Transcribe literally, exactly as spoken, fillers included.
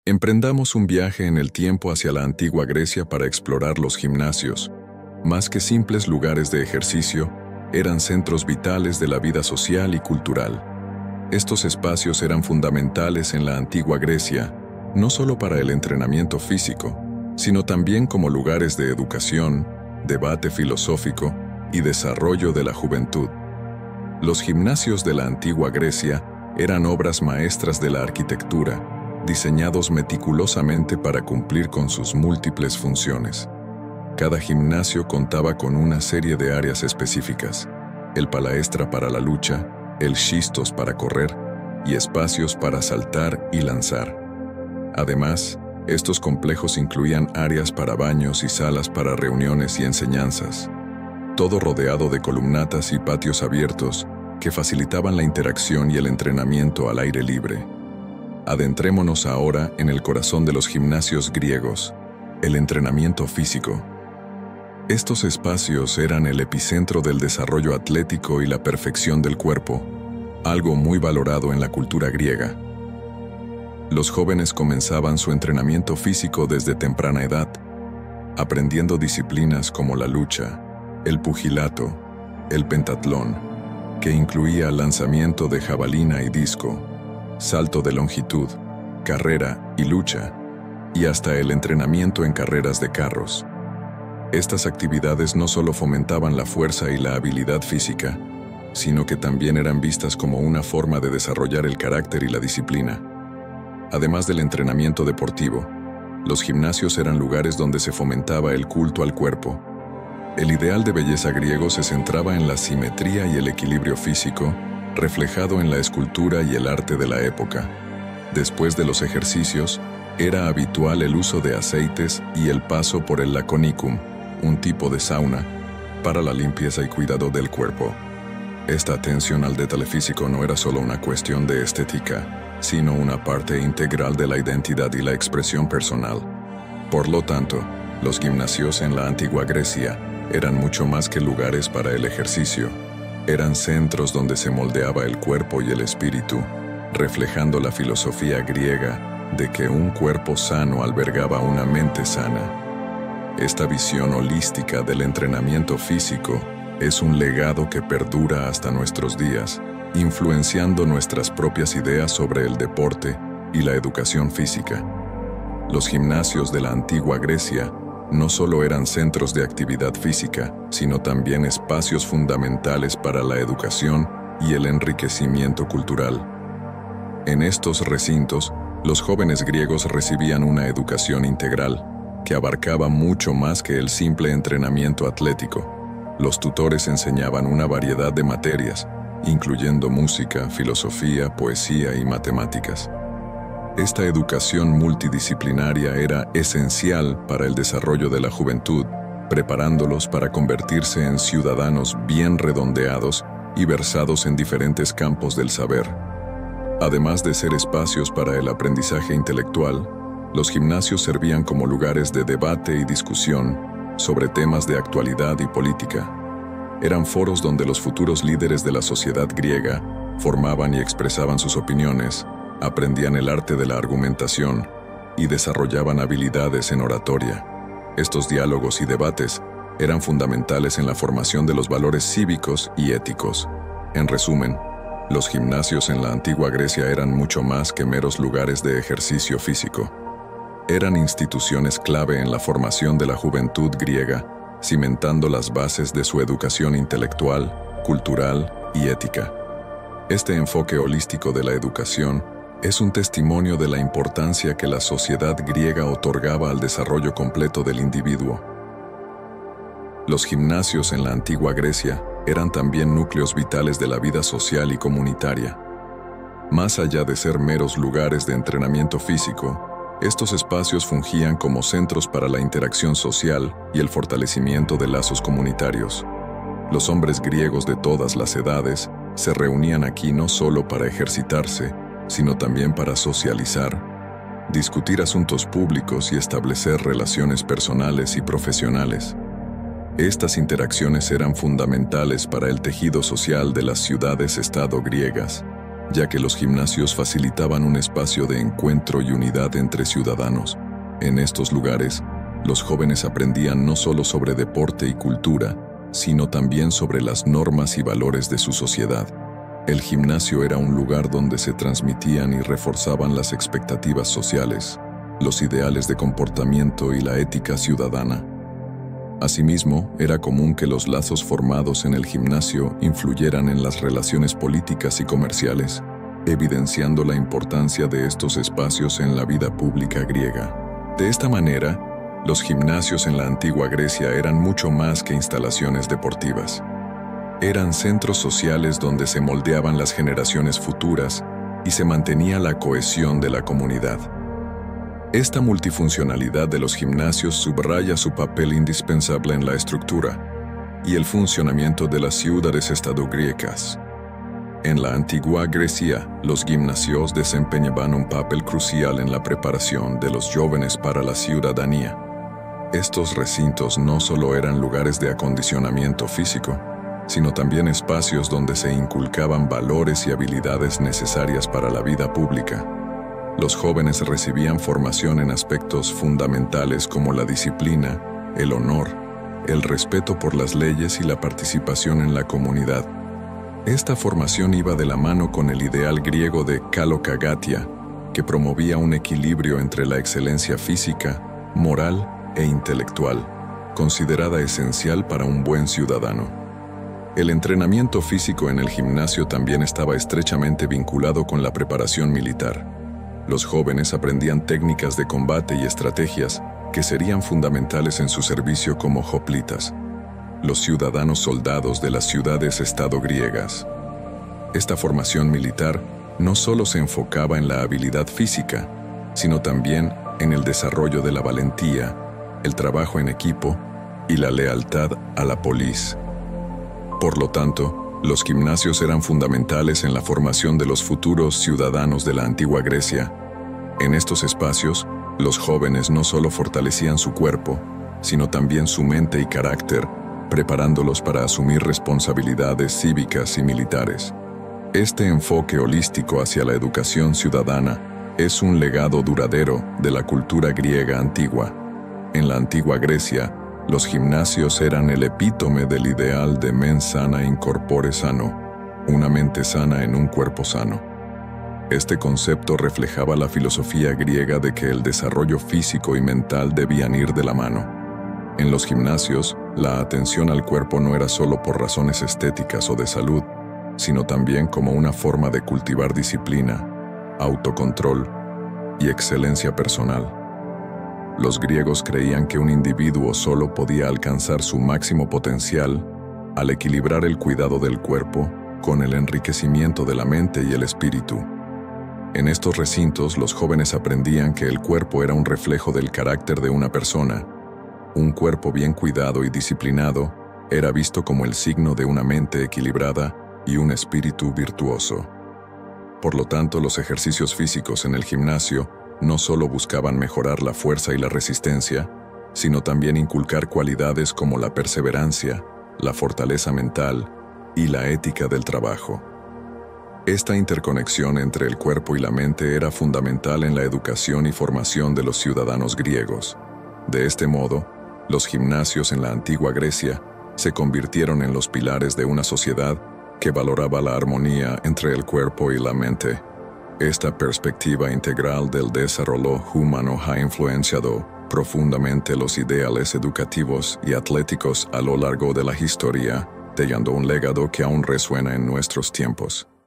Emprendamos un viaje en el tiempo hacia la antigua Grecia para explorar los gimnasios. Más que simples lugares de ejercicio, eran centros vitales de la vida social y cultural. Estos espacios eran fundamentales en la antigua Grecia, no solo para el entrenamiento físico, sino también como lugares de educación, debate filosófico y desarrollo de la juventud. Los gimnasios de la antigua Grecia eran obras maestras de la arquitectura, diseñados meticulosamente para cumplir con sus múltiples funciones. Cada gimnasio contaba con una serie de áreas específicas: el palaestra para la lucha, el xistos para correr y espacios para saltar y lanzar. Además, estos complejos incluían áreas para baños y salas para reuniones y enseñanzas, todo rodeado de columnatas y patios abiertos que facilitaban la interacción y el entrenamiento al aire libre. Adentrémonos ahora en el corazón de los gimnasios griegos, el entrenamiento físico. Estos espacios eran el epicentro del desarrollo atlético y la perfección del cuerpo, algo muy valorado en la cultura griega. Los jóvenes comenzaban su entrenamiento físico desde temprana edad, aprendiendo disciplinas como la lucha, el pugilato, el pentatlón, que incluía lanzamiento de jabalina y disco, salto de longitud, carrera y lucha, y hasta el entrenamiento en carreras de carros. Estas actividades no solo fomentaban la fuerza y la habilidad física, sino que también eran vistas como una forma de desarrollar el carácter y la disciplina. Además del entrenamiento deportivo, los gimnasios eran lugares donde se fomentaba el culto al cuerpo. El ideal de belleza griego se centraba en la simetría y el equilibrio físico, reflejado en la escultura y el arte de la época. Después de los ejercicios, era habitual el uso de aceites y el paso por el laconicum, un tipo de sauna, para la limpieza y cuidado del cuerpo. Esta atención al detalle físico no era solo una cuestión de estética, sino una parte integral de la identidad y la expresión personal. Por lo tanto, los gimnasios en la antigua Grecia eran mucho más que lugares para el ejercicio. Eran centros donde se moldeaba el cuerpo y el espíritu, reflejando la filosofía griega de que un cuerpo sano albergaba una mente sana. Esta visión holística del entrenamiento físico es un legado que perdura hasta nuestros días, influenciando nuestras propias ideas sobre el deporte y la educación física. Los gimnasios de la antigua Grecia no solo eran centros de actividad física, sino también espacios fundamentales para la educación y el enriquecimiento cultural. En estos recintos, los jóvenes griegos recibían una educación integral, que abarcaba mucho más que el simple entrenamiento atlético. Los tutores enseñaban una variedad de materias, incluyendo música, filosofía, poesía y matemáticas. Esta educación multidisciplinaria era esencial para el desarrollo de la juventud, preparándolos para convertirse en ciudadanos bien redondeados y versados en diferentes campos del saber. Además de ser espacios para el aprendizaje intelectual, los gimnasios servían como lugares de debate y discusión sobre temas de actualidad y política. Eran foros donde los futuros líderes de la sociedad griega formaban y expresaban sus opiniones, aprendían el arte de la argumentación y desarrollaban habilidades en oratoria. Estos diálogos y debates eran fundamentales en la formación de los valores cívicos y éticos. En resumen, los gimnasios en la antigua Grecia eran mucho más que meros lugares de ejercicio físico. Eran instituciones clave en la formación de la juventud griega, cimentando las bases de su educación intelectual, cultural y ética. Este enfoque holístico de la educación es un testimonio de la importancia que la sociedad griega otorgaba al desarrollo completo del individuo. Los gimnasios en la antigua Grecia eran también núcleos vitales de la vida social y comunitaria. Más allá de ser meros lugares de entrenamiento físico, estos espacios fungían como centros para la interacción social y el fortalecimiento de lazos comunitarios. Los hombres griegos de todas las edades se reunían aquí no solo para ejercitarse, sino también para socializar, discutir asuntos públicos y establecer relaciones personales y profesionales. Estas interacciones eran fundamentales para el tejido social de las ciudades-estado griegas. ya que los gimnasios facilitaban un espacio de encuentro y unidad entre ciudadanos. En estos lugares, los jóvenes aprendían no solo sobre deporte y cultura, sino también sobre las normas y valores de su sociedad. El gimnasio era un lugar donde se transmitían y reforzaban las expectativas sociales, los ideales de comportamiento y la ética ciudadana. Asimismo, era común que los lazos formados en el gimnasio influyeran en las relaciones políticas y comerciales, evidenciando la importancia de estos espacios en la vida pública griega. De esta manera, los gimnasios en la antigua Grecia eran mucho más que instalaciones deportivas. Eran centros sociales donde se moldeaban las generaciones futuras y se mantenía la cohesión de la comunidad. Esta multifuncionalidad de los gimnasios subraya su papel indispensable en la estructura y el funcionamiento de las ciudades-estado griegas. En la antigua Grecia, los gimnasios desempeñaban un papel crucial en la preparación de los jóvenes para la ciudadanía. Estos recintos no solo eran lugares de acondicionamiento físico, sino también espacios donde se inculcaban valores y habilidades necesarias para la vida pública. Los jóvenes recibían formación en aspectos fundamentales como la disciplina, el honor, el respeto por las leyes y la participación en la comunidad. Esta formación iba de la mano con el ideal griego de kalokagatia, que promovía un equilibrio entre la excelencia física, moral e intelectual, considerada esencial para un buen ciudadano. El entrenamiento físico en el gimnasio también estaba estrechamente vinculado con la preparación militar. Los jóvenes aprendían técnicas de combate y estrategias que serían fundamentales en su servicio como hoplitas, los ciudadanos soldados de las ciudades-estado griegas. Esta formación militar no solo se enfocaba en la habilidad física, sino también en el desarrollo de la valentía, el trabajo en equipo y la lealtad a la polis. Por lo tanto, los gimnasios eran fundamentales en la formación de los futuros ciudadanos de la antigua Grecia. En estos espacios, los jóvenes no solo fortalecían su cuerpo, sino también su mente y carácter, preparándolos para asumir responsabilidades cívicas y militares. Este enfoque holístico hacia la educación ciudadana es un legado duradero de la cultura griega antigua. En la antigua Grecia, los gimnasios eran el epítome del ideal de mens sana in corpore sano, una mente sana en un cuerpo sano. Este concepto reflejaba la filosofía griega de que el desarrollo físico y mental debían ir de la mano. En los gimnasios, la atención al cuerpo no era solo por razones estéticas o de salud, sino también como una forma de cultivar disciplina, autocontrol y excelencia personal. Los griegos creían que un individuo solo podía alcanzar su máximo potencial al equilibrar el cuidado del cuerpo con el enriquecimiento de la mente y el espíritu. En estos recintos, los jóvenes aprendían que el cuerpo era un reflejo del carácter de una persona. Un cuerpo bien cuidado y disciplinado era visto como el signo de una mente equilibrada y un espíritu virtuoso. Por lo tanto, los ejercicios físicos en el gimnasio no solo buscaban mejorar la fuerza y la resistencia, sino también inculcar cualidades como la perseverancia, la fortaleza mental y la ética del trabajo. Esta interconexión entre el cuerpo y la mente era fundamental en la educación y formación de los ciudadanos griegos. De este modo, los gimnasios en la antigua Grecia se convirtieron en los pilares de una sociedad que valoraba la armonía entre el cuerpo y la mente. Esta perspectiva integral del desarrollo humano ha influenciado profundamente los ideales educativos y atléticos a lo largo de la historia, dejando un legado que aún resuena en nuestros tiempos.